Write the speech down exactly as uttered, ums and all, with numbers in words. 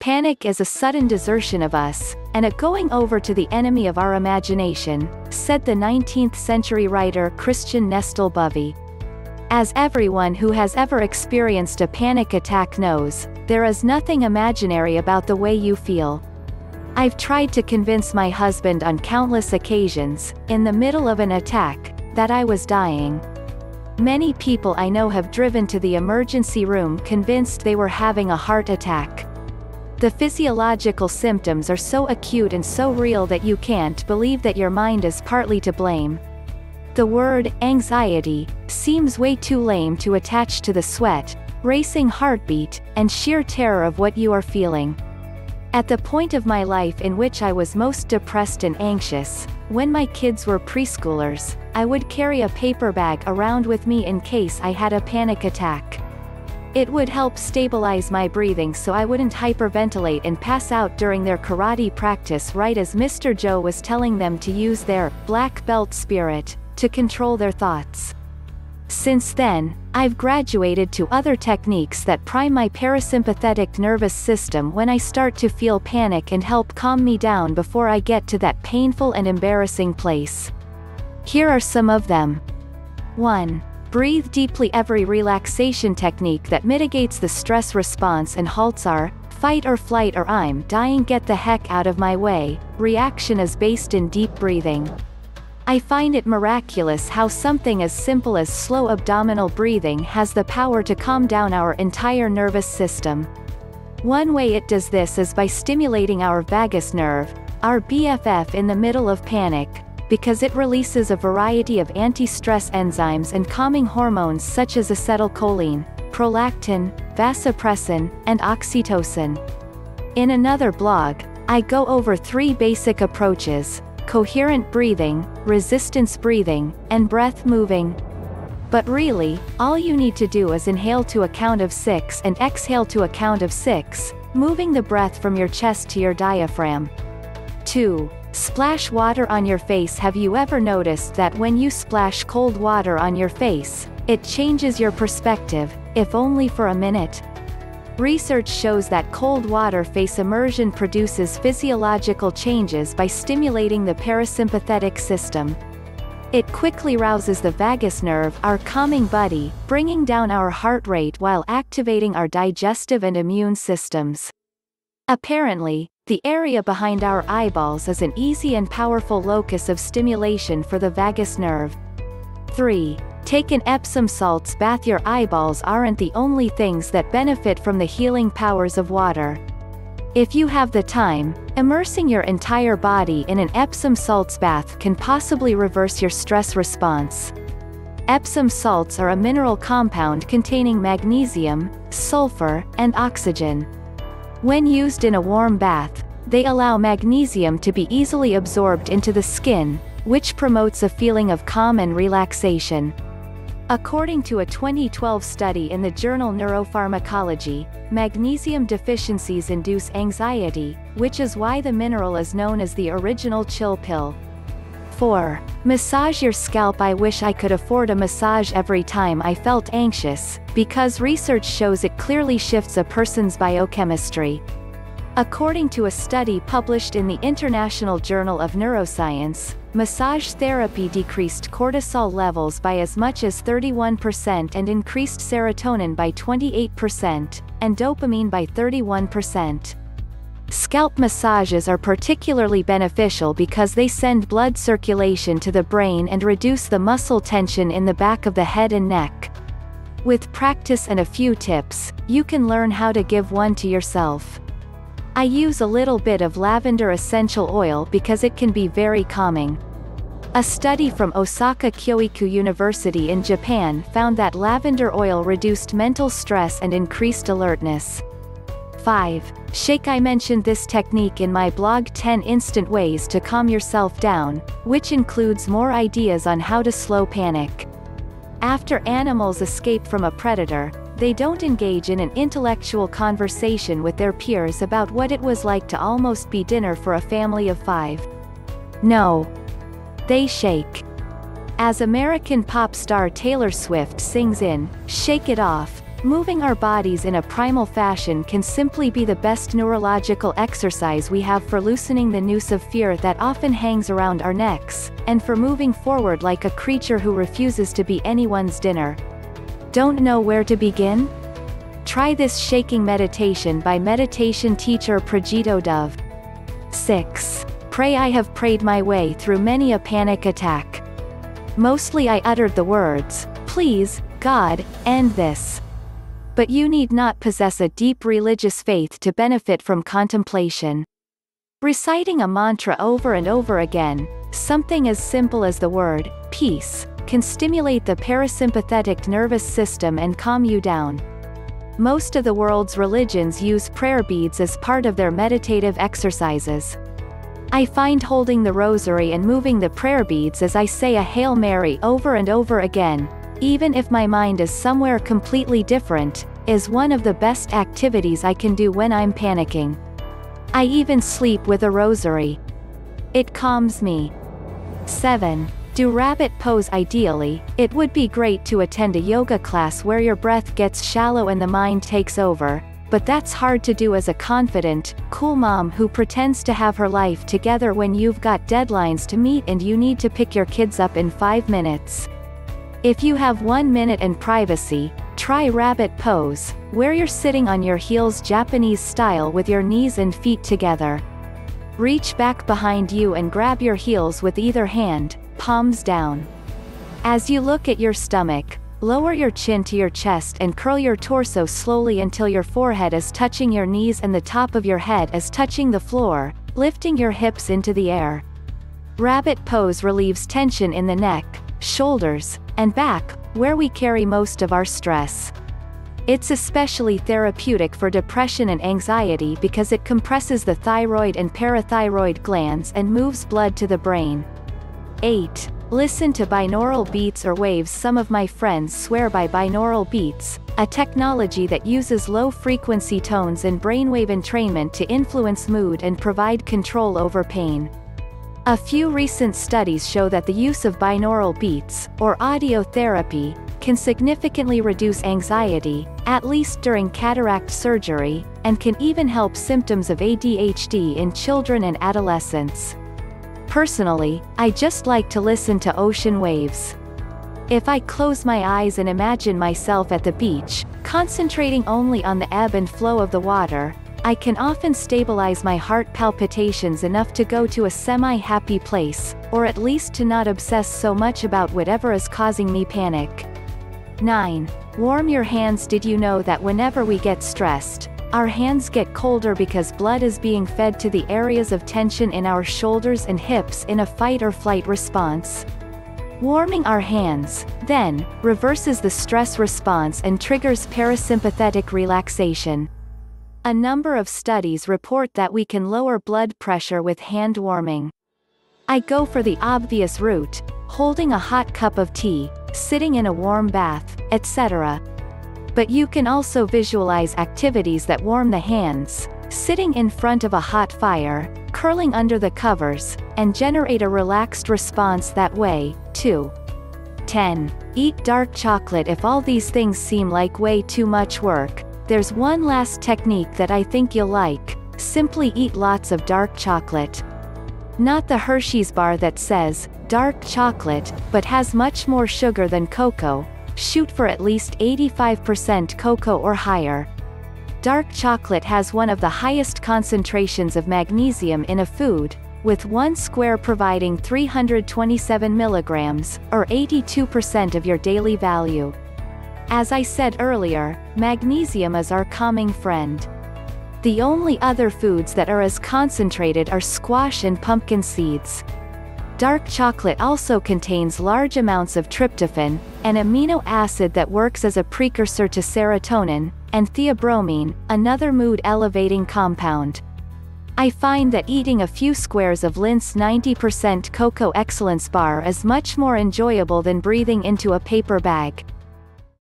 Panic is a sudden desertion of us, and a going over to the enemy of our imagination, said the nineteenth century writer Christian Nestle Bovey. As everyone who has ever experienced a panic attack knows, there is nothing imaginary about the way you feel. I've tried to convince my husband on countless occasions, in the middle of an attack, that I was dying. Many people I know have driven to the emergency room convinced they were having a heart attack. The physiological symptoms are so acute and so real that you can't believe that your mind is partly to blame. The word, anxiety, seems way too lame to attach to the sweat, racing heartbeat, and sheer terror of what you are feeling. At the point of my life in which I was most depressed and anxious, when my kids were preschoolers, I would carry a paper bag around with me in case I had a panic attack. It would help stabilize my breathing so I wouldn't hyperventilate and pass out during their karate practice, right as Mister Joe was telling them to use their black belt spirit to control their thoughts. Since then, I've graduated to other techniques that prime my parasympathetic nervous system when I start to feel panic and help calm me down before I get to that painful and embarrassing place. Here are some of them. one. Breathe deeply. Every relaxation technique that mitigates the stress response and halts our fight or flight or I'm dying get the heck out of my way reaction is based in deep breathing. I find it miraculous how something as simple as slow abdominal breathing has the power to calm down our entire nervous system. One way it does this is by stimulating our vagus nerve, our B F F in the middle of panic, because it releases a variety of anti-stress enzymes and calming hormones such as acetylcholine, prolactin, vasopressin, and oxytocin. In another blog, I go over three basic approaches: coherent breathing, resistance breathing, and breath moving. But really, all you need to do is inhale to a count of six and exhale to a count of six, moving the breath from your chest to your diaphragm. two. Splash water on your face. Have you ever noticed that when you splash cold water on your face, it changes your perspective, if only for a minute? Research shows that cold water face immersion produces physiological changes by stimulating the parasympathetic system. It quickly rouses the vagus nerve, our calming buddy, bringing down our heart rate while activating our digestive and immune systems. Apparently, the area behind our eyeballs is an easy and powerful locus of stimulation for the vagus nerve. three. Take an Epsom salts bath. Your eyeballs aren't the only things that benefit from the healing powers of water. If you have the time, immersing your entire body in an Epsom salts bath can possibly reverse your stress response. Epsom salts are a mineral compound containing magnesium, sulfur, and oxygen. When used in a warm bath, they allow magnesium to be easily absorbed into the skin, which promotes a feeling of calm and relaxation. According to a twenty twelve study in the journal Neuropharmacology, magnesium deficiencies induce anxiety, which is why the mineral is known as the original chill pill. four. Massage your scalp. I wish I could afford a massage every time I felt anxious, because research shows it clearly shifts a person's biochemistry. According to a study published in the International Journal of Neuroscience, massage therapy decreased cortisol levels by as much as thirty-one percent and increased serotonin by twenty-eight percent, and dopamine by thirty-one percent. Scalp massages are particularly beneficial because they send blood circulation to the brain and reduce the muscle tension in the back of the head and neck. With practice and a few tips, you can learn how to give one to yourself. I use a little bit of lavender essential oil because it can be very calming. A study from Osaka Kyoiku University in Japan found that lavender oil reduced mental stress and increased alertness. five. Shake. I mentioned this technique in my blog ten Instant Ways to Calm Yourself Down, which includes more ideas on how to slow panic. After animals escape from a predator, they don't engage in an intellectual conversation with their peers about what it was like to almost be dinner for a family of five. No. They shake. As American pop star Taylor Swift sings in "Shake It Off," Moving our bodies in a primal fashion can simply be the best neurological exercise we have for loosening the noose of fear that often hangs around our necks, and for moving forward like a creature who refuses to be anyone's dinner. Don't know where to begin? Try this shaking meditation by meditation teacher Prajito Dove. six. Pray. I have prayed my way through many a panic attack. Mostly I uttered the words, "Please, God, end this." But you need not possess a deep religious faith to benefit from contemplation. Reciting a mantra over and over again, something as simple as the word, peace, can stimulate the parasympathetic nervous system and calm you down. Most of the world's religions use prayer beads as part of their meditative exercises. I find holding the rosary and moving the prayer beads as I say a Hail Mary over and over again, even if my mind is somewhere completely different, is one of the best activities I can do when I'm panicking. I even sleep with a rosary. It calms me. seven. Do rabbit pose. Ideally, it would be great to attend a yoga class where your breath gets shallow and the mind takes over, but that's hard to do as a confident, cool mom who pretends to have her life together when you've got deadlines to meet and you need to pick your kids up in five minutes. If you have one minute and privacy, try rabbit pose, where you're sitting on your heels Japanese style with your knees and feet together. Reach back behind you and grab your heels with either hand, palms down. As you look at your stomach, lower your chin to your chest and curl your torso slowly until your forehead is touching your knees and the top of your head is touching the floor, lifting your hips into the air. Rabbit pose relieves tension in the neck, shoulders, and back, where we carry most of our stress. It's especially therapeutic for depression and anxiety because it compresses the thyroid and parathyroid glands and moves blood to the brain. eight. Listen to binaural beats or waves. Some of my friends swear by binaural beats, a technology that uses low-frequency tones and brainwave entrainment to influence mood and provide control over pain. A few recent studies show that the use of binaural beats, or audio therapy, can significantly reduce anxiety, at least during cataract surgery, and can even help symptoms of A D H D in children and adolescents. Personally, I just like to listen to ocean waves. If I close my eyes and imagine myself at the beach, concentrating only on the ebb and flow of the water, I can often stabilize my heart palpitations enough to go to a semi-happy place, or at least to not obsess so much about whatever is causing me panic. nine. Warm your hands. Did you know that whenever we get stressed, our hands get colder because blood is being fed to the areas of tension in our shoulders and hips in a fight or flight response? Warming our hands, then, reverses the stress response and triggers parasympathetic relaxation. A number of studies report that we can lower blood pressure with hand warming. I go for the obvious route, holding a hot cup of tea, sitting in a warm bath, et cetera. But you can also visualize activities that warm the hands, sitting in front of a hot fire, curling under the covers, and generate a relaxed response that way, too. ten. Eat dark chocolate. If all these things seem like way too much work, there's one last technique that I think you'll like. Simply eat lots of dark chocolate. Not the Hershey's bar that says, dark chocolate, but has much more sugar than cocoa. Shoot for at least eighty-five percent cocoa or higher. Dark chocolate has one of the highest concentrations of magnesium in a food, with one square providing three hundred twenty-seven milligrams, or eighty-two percent of your daily value. As I said earlier, magnesium is our calming friend. The only other foods that are as concentrated are squash and pumpkin seeds. Dark chocolate also contains large amounts of tryptophan, an amino acid that works as a precursor to serotonin, and theobromine, another mood-elevating compound. I find that eating a few squares of Lindt ninety percent Cocoa Excellence bar is much more enjoyable than breathing into a paper bag.